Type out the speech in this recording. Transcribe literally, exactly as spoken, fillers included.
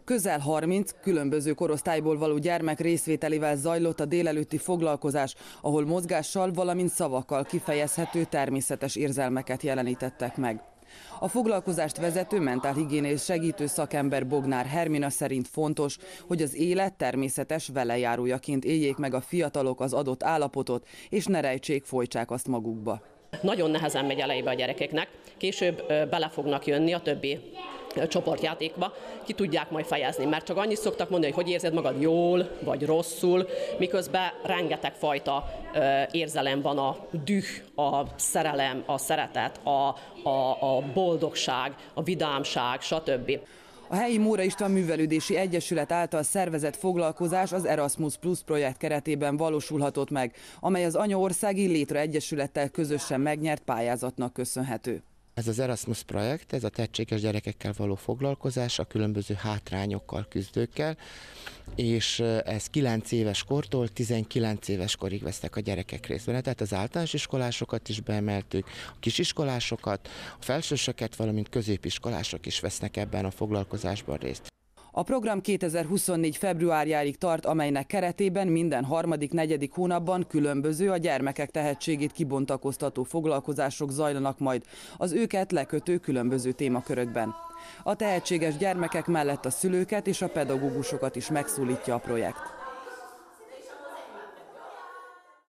Közel harminc különböző korosztályból való gyermek részvételével zajlott a délelőtti foglalkozás, ahol mozgással, valamint szavakkal kifejezhető természetes érzelmeket jelenítettek meg. A foglalkozást vezető mentálhigiénés segítő szakember Bognár Hermina szerint fontos, hogy az élet természetes velejárójaként éljék meg a fiatalok az adott állapotot, és ne rejtsék, folytsák azt magukba. Nagyon nehezen megy elejébe a gyerekeknek, később bele fognak jönni a többi csoportjátékba, ki tudják majd fejezni, mert csak annyit szoktak mondani, hogy hogy érzed magad jól, vagy rosszul, miközben rengeteg fajta érzelem van, a düh, a szerelem, a szeretet, a, a, a boldogság, a vidámság, stb. A helyi Móra István Művelődési Egyesület által szervezett foglalkozás az Erasmus Plus projekt keretében valósulhatott meg, amely az Anyaországi Létre Egyesülettel közösen megnyert pályázatnak köszönhető. Ez az Erasmus projekt, ez a tehetséges gyerekekkel való foglalkozás, a különböző hátrányokkal küzdőkkel, és ez kilenc éves kortól tizenkilenc éves korig vesznek a gyerekek részt benne. Tehát az általános iskolásokat is beemeltük, a kisiskolásokat, a felsősöket, valamint középiskolások is vesznek ebben a foglalkozásban részt. A program kétezer-huszonnégy februárjáig tart, amelynek keretében minden harmadik-negyedik hónapban különböző, a gyermekek tehetségét kibontakoztató foglalkozások zajlanak majd az őket lekötő különböző témakörökben. A tehetséges gyermekek mellett a szülőket és a pedagógusokat is megszólítja a projekt.